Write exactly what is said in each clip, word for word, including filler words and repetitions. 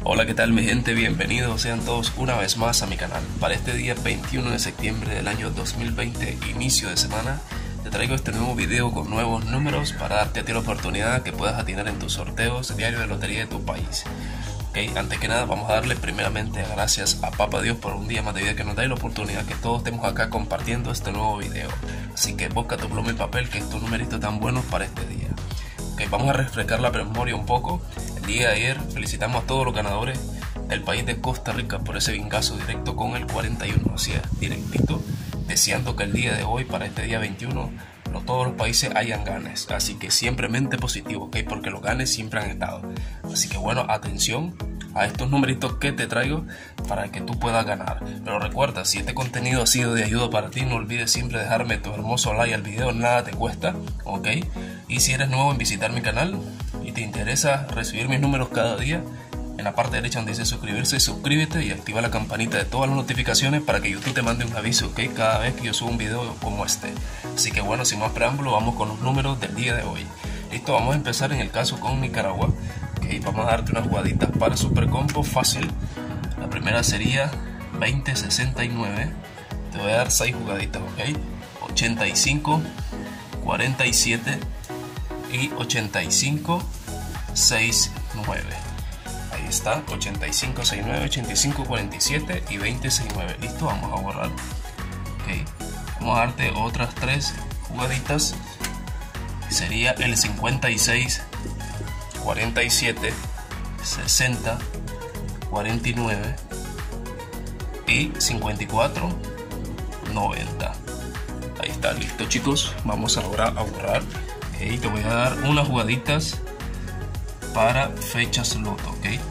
Hola, ¿qué tal mi gente? Bienvenidos sean todos una vez más a mi canal. Para este día veintiuno de septiembre del año dos mil veinte, inicio de semana, te traigo este nuevo video con nuevos números para darte a ti la oportunidad que puedas atinar en tus sorteos diarios de lotería de tu país. Okay, antes que nada vamos a darle primeramente gracias a Papá Dios por un día más de vida que nos da y la oportunidad que todos estemos acá compartiendo este nuevo video. Así que busca tu pluma y papel, que estos numeritos tan buenos para este día. Okay, vamos a refrescar la memoria un poco. El día de ayer felicitamos a todos los ganadores del país de Costa Rica por ese vingazo directo con el cuarenta y uno, o sea, directito, deseando que el día de hoy, para este día veintiuno, no todos los países hayan ganes, así que siempre mente positivo, ¿ok? Porque los ganes siempre han estado. Así que bueno, atención a estos numeritos que te traigo para que tú puedas ganar. Pero recuerda, si este contenido ha sido de ayuda para ti, no olvides siempre dejarme tu hermoso like al video, nada te cuesta, ¿ok? Y si eres nuevo en visitar mi canal y te interesa recibir mis números cada día, en la parte derecha donde dice suscribirse, suscríbete y activa la campanita de todas las notificaciones para que YouTube te mande un aviso, ¿ok? Cada vez que yo subo un video como este. Así que bueno, sin más preámbulo, vamos con los números del día de hoy. Listo, vamos a empezar en el caso con Nicaragua. Okay, vamos a darte unas jugaditas para Super Combo fácil. La primera sería veinte sesenta y nueve. Te voy a dar seis jugaditas, ¿ok? ochenta y cinco, cuarenta y siete y ochenta y cinco, sesenta y nueve. Ahí está, ochenta y cinco, sesenta y nueve, ochenta y cinco, cuarenta y siete y veinte sesenta y nueve. Listo, vamos a borrar. Okay. Vamos a darte otras tres jugaditas. Sería el cincuenta y seis, cuarenta y siete, sesenta, cuarenta y nueve y cincuenta y cuatro, noventa. Ahí está, listo chicos. Vamos ahora a borrar. Okay. Te voy a dar unas jugaditas para fechas loto, ¿ok? Okay.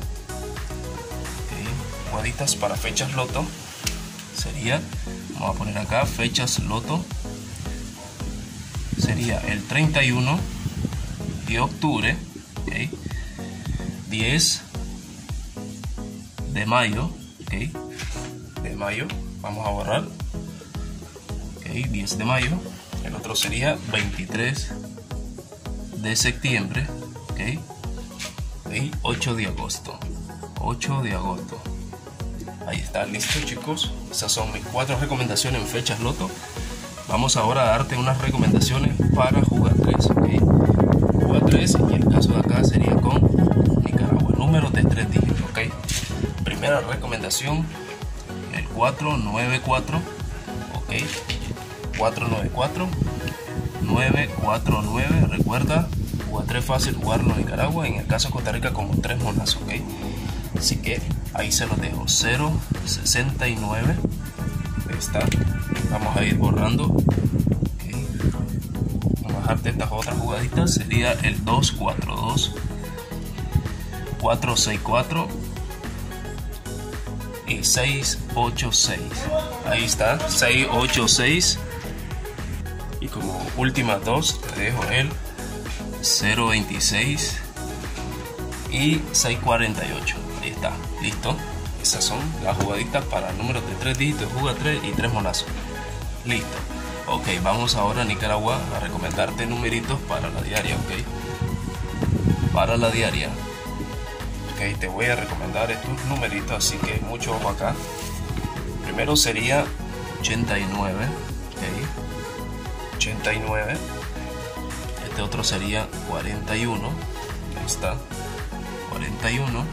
Jugaditas para fechas loto sería, vamos a poner acá fechas loto, sería el treinta y uno de octubre, ¿okay? diez de mayo, ¿okay? De mayo, vamos a borrar, ¿okay? diez de mayo. El otro sería veintitrés de septiembre, ¿okay? Y ocho de agosto, ocho de agosto. Ahí está, listo chicos. Esas son mis cuatro recomendaciones en fechas loto. Vamos ahora a darte unas recomendaciones para jugar tres, ¿okay? Jugar tres, y el caso de acá sería con Nicaragua, números de tres dígitos, ¿ok? Primera recomendación, el cuatro nueve cuatro, ¿ok? cuatro nueve cuatro, nueve cuatro nueve, recuerda, jugar tres fácil jugarlo en Nicaragua, en el caso de Costa Rica como tres monas, ¿ok? Así que ahí se los dejo. Cero sesenta y nueve. Ahí está. Vamos a ir borrando, ¿okay? Vamos a bajarte estas otras jugaditas. Sería el dos cuatro dos, cuatro seis cuatro y seis ocho seis. Ahí está, seis ocho seis. Y como últimas dos te dejo el cero veintiséis y seis cuarenta y ocho. Ahí está, listo. Esas son las jugaditas para números de tres dígitos, juega tres y tres monazos. Listo. Ok, vamos ahora a Nicaragua a recomendarte numeritos para la diaria, ok. Para la diaria. Ok, te voy a recomendar estos numeritos, así que mucho ojo acá. Primero sería ochenta y nueve, ok. ochenta y nueve. Este otro sería cuarenta y uno. Ahí está, cuarenta y uno.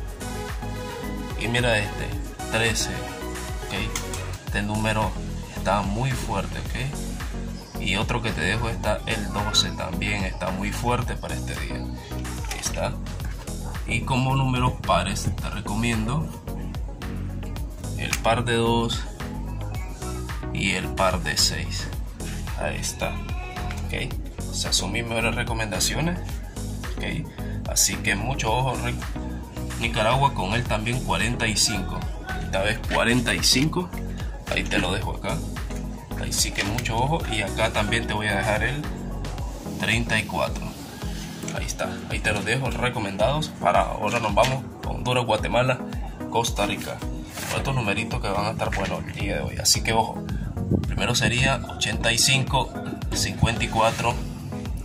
Y mira este, trece, ¿okay? Este número está muy fuerte, ¿ok? Y otro que te dejo está el doce, también está muy fuerte para este día. Ahí está. Y como números pares te recomiendo el par de dos y el par de seis. Ahí está, ¿ok? O sea, son mis mejores recomendaciones, ¿okay? Así que mucho ojo. Nicaragua con él también cuarenta y cinco. Esta vez cuarenta y cinco. Ahí te lo dejo acá. Ahí sí que mucho ojo. Y acá también te voy a dejar el treinta y cuatro. Ahí está. Ahí te los dejo recomendados. Para ahora nos vamos a Honduras, Guatemala, Costa Rica. Con estos numeritos que van a estar buenos el día de hoy. Así que ojo. Primero sería ochenta y cinco, cincuenta y cuatro,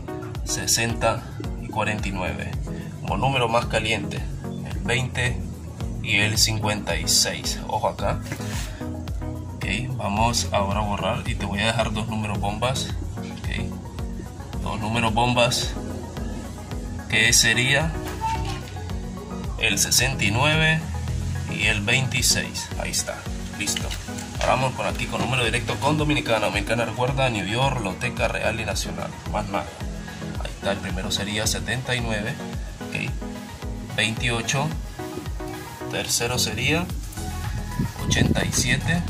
sesenta y cuarenta y nueve. Como número más caliente, el veinte y el cincuenta y seis. Ojo acá. Ok, vamos ahora a borrar y te voy a dejar dos números bombas. Ok, dos números bombas, que sería el sesenta y nueve y el veintiséis. Ahí está, listo. Ahora vamos por aquí con número directo con Dominicana. Dominicana recuerda New York, Loteca, Real y Nacional. Más nada. Ahí está, el primero sería setenta y nueve. Ok, veintiocho. Tercero sería ochenta y siete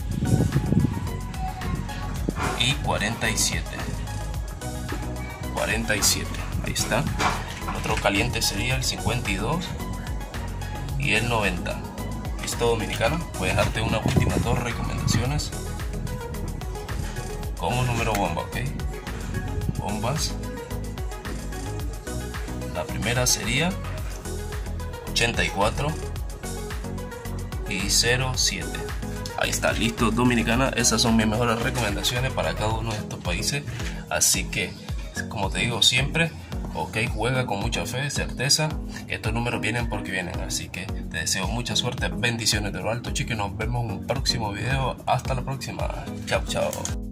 y cuarenta y siete. cuarenta y siete. Ahí está. El otro caliente sería el cincuenta y dos y el noventa. Listo, Dominicana. Voy a dejarte una última dos recomendaciones como número bomba, ok. Bombas. La primera sería ochenta y cuatro y cero siete. Ahí está, listo, Dominicana. Esas son mis mejores recomendaciones para cada uno de estos países. Así que, como te digo siempre, ok, juega con mucha fe, certeza. Estos números vienen porque vienen. Así que te deseo mucha suerte, bendiciones de lo alto, chicos. Nos vemos en un próximo video. Hasta la próxima. Chao, chao.